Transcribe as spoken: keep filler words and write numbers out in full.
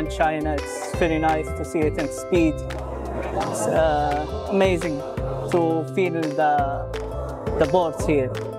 Taiwan, China. It's very nice to see it in speed. It's uh, amazing to feel the the boards here.